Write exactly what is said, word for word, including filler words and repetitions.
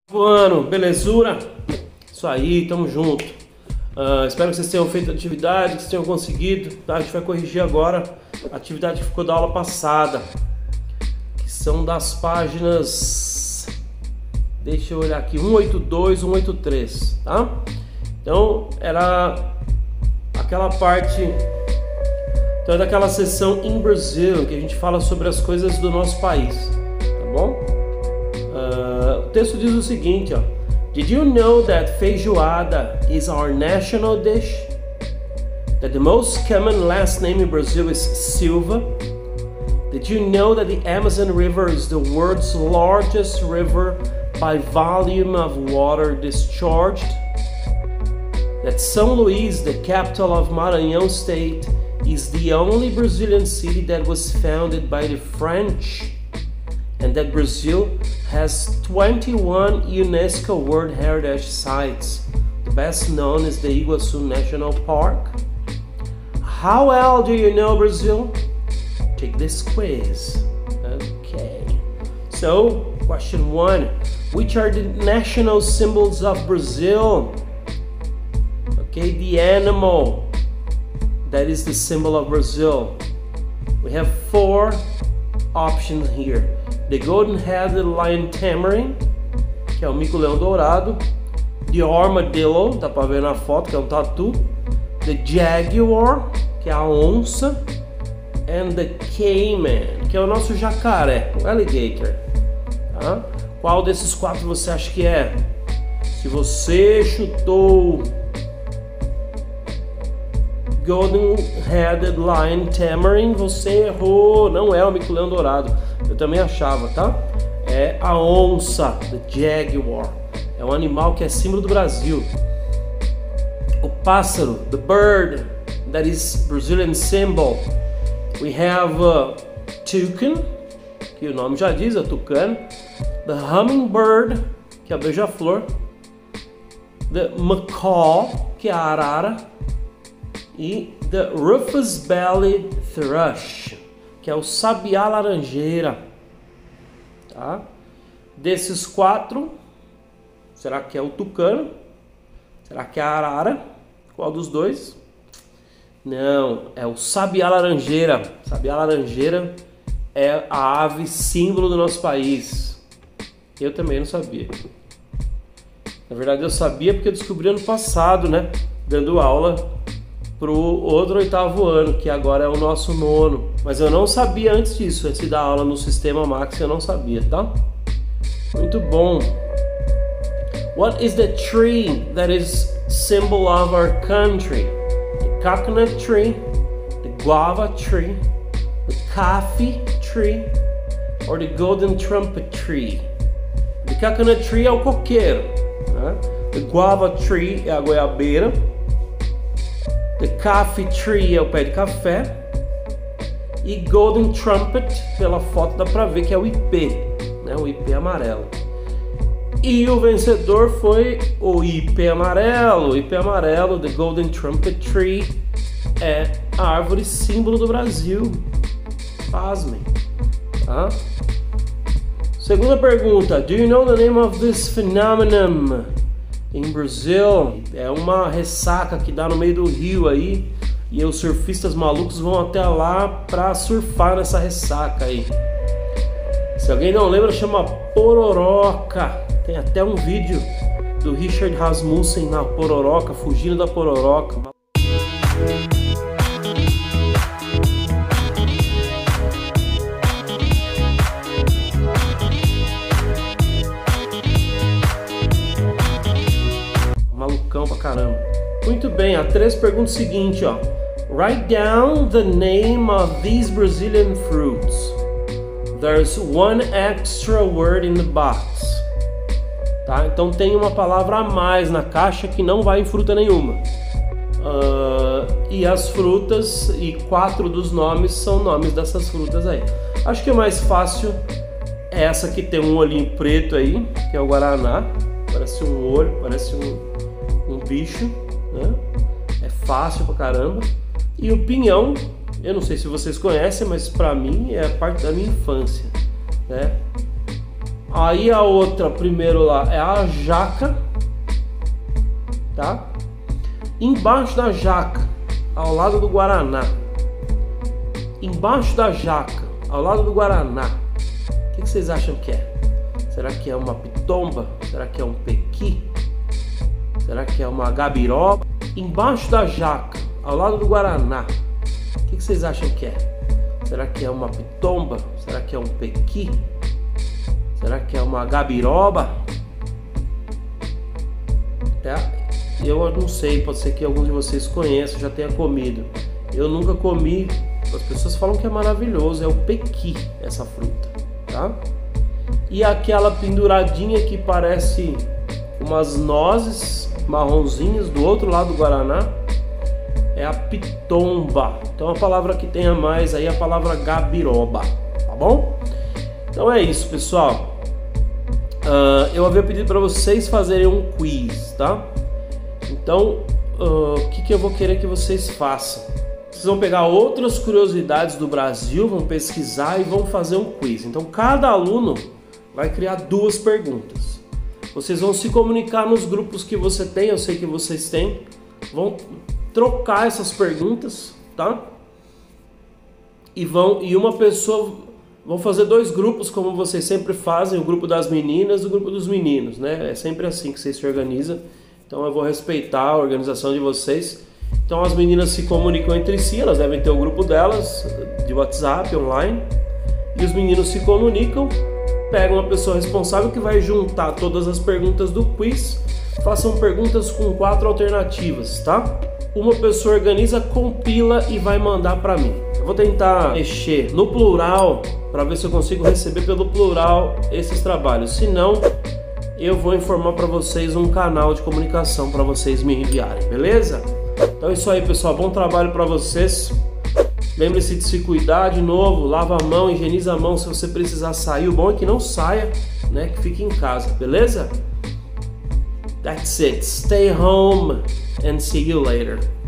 Mano, belezura? Isso aí, tamo junto. Uh, espero que vocês tenham feito a atividade, que vocês tenham conseguido. Tá? A gente vai corrigir agora a atividade que ficou da aula passada, que são das páginas, deixa eu olhar aqui, cento e oitenta e dois, cento e oitenta e três, tá? Então, era aquela parte, então é daquela sessão in Brazil, que a gente fala sobre as coisas do nosso país, tá bom? Uh, o texto diz o seguinte, ó. Did you know that feijoada is our national dish? That the most common last name in Brazil is Silva? Did you know that the Amazon River is the world's largest river by volume of water discharged? That São Luís, the capital of Maranhão State, is the only Brazilian city that was founded by the French? And that Brazil has twenty-one UNESCO World Heritage Sites. The best known is the Iguaçu National Park. How well do you know Brazil? Take this quiz. Okay. So, question one. Which are the national symbols of Brazil? Okay, the animal that is the symbol of Brazil. We have four options here. The golden-headed lion tamarin, que é o mico-leão dourado. The armadillo, dá pra ver na foto, que é um tatu. The jaguar, que é a onça. And the caiman, que é o nosso jacaré, o alligator. Tá? Qual desses quatro você acha que é? Se você chutou golden-headed lion tamarin, você errou. Não é o mico-leão dourado. Eu também achava, tá? É a onça, the jaguar. É um animal que é símbolo do Brasil. O pássaro, the bird, that is Brazilian symbol. We have uh, toucan, que o nome já diz, é tucano. The hummingbird, que é a beija-flor. The macaw, que é a arara. E the rufous-bellied thrush, que é o sabiá laranjeira, tá? Desses quatro, será que é o tucano? Será que é a arara? Qual dos dois? Não, é o sabiá laranjeira. Sabiá laranjeira é a ave símbolo do nosso país. Eu também não sabia. Na verdade eu sabia porque eu descobri ano passado, né? Dando aula pro outro oitavo ano, que agora é o nosso nono. Mas eu não sabia antes disso, antes de dar aula no Sistema Max, eu não sabia, tá? Muito bom. What is the tree that is symbol of our country? The coconut tree, the guava tree, the coffee tree, or the golden trumpet tree? The coconut tree é o coqueiro, né? The guava tree é a goiabeira. The coffee tree é o pé de café. E golden trumpet, pela foto dá pra ver que é o ipê, né? O ipê amarelo. E o vencedor foi o ipê amarelo. O ipê amarelo, the golden trumpet tree, é a árvore símbolo do Brasil. Pasmem, tá? Segunda pergunta. Do you know the name of this phenomenon? Em Brazil, é uma ressaca que dá no meio do rio aí, e os surfistas malucos vão até lá pra surfar nessa ressaca aí. Se alguém não lembra, chama Pororoca. Tem até um vídeo do Richard Rasmussen na Pororoca, fugindo da Pororoca. Malucão pra caramba. Muito bem, a três perguntas seguinte, ó. Write down the name of these Brazilian fruits. There's one extra word in the box. Tá? Então tem uma palavra a mais na caixa que não vai em fruta nenhuma. Uh, e as frutas, e quatro dos nomes são nomes dessas frutas aí. Acho que o mais fácil é essa que tem um olhinho preto aí, que é o guaraná. Parece um olho, parece um, um bicho, né? É fácil pra caramba. E o pinhão, eu não sei se vocês conhecem, mas pra mim é parte da minha infância, né? Aí a outra, primeiro lá, é a jaca, tá? Embaixo da jaca, ao lado do guaraná. Embaixo da jaca, ao lado do guaraná. O que, que vocês acham que é? Será que é uma pitomba? Será que é um pequi? Será que é uma gabiroba? Embaixo da jaca, ao lado do guaraná. O que, que vocês acham que é? Será que é uma pitomba? Será que é um pequi? Será que é uma gabiroba? É, eu não sei, pode ser que alguns de vocês conheçam, já tenha comido. Eu nunca comi, as pessoas falam que é maravilhoso, é o pequi, essa fruta, tá? E aquela penduradinha que parece umas nozes marronzinhas do outro lado do guaraná é a pitomba. Então a palavra que tem a mais aí é a palavra gabiroba, tá bom? Então é isso, pessoal. Uh, eu havia pedido para vocês fazerem um quiz, tá? Então, uh, o que, que eu vou querer que vocês façam? Vocês vão pegar outras curiosidades do Brasil, vão pesquisar e vão fazer um quiz. Então, cada aluno vai criar duas perguntas. Vocês vão se comunicar nos grupos que você tem, eu sei que vocês têm. Vão trocar essas perguntas, tá? E, vão, e uma pessoa... Vão fazer dois grupos, como vocês sempre fazem, o grupo das meninas e o grupo dos meninos, né? É sempre assim que vocês se organizam. Então eu vou respeitar a organização de vocês. Então as meninas se comunicam entre si, elas devem ter o grupo delas, de WhatsApp, online. E os meninos se comunicam, pegam uma pessoa responsável que vai juntar todas as perguntas do quiz. Façam perguntas com quatro alternativas, tá? Uma pessoa organiza, compila e vai mandar para mim. Eu vou tentar mexer no plural para ver se eu consigo receber pelo plural esses trabalhos. Se não, eu vou informar para vocês um canal de comunicação para vocês me enviarem, beleza? Então é isso aí, pessoal. Bom trabalho para vocês. Lembre-se de se cuidar de novo. Lava a mão, higieniza a mão se você precisar sair. O bom é que não saia, né? Que fique em casa, beleza? That's it. Stay home and see you later.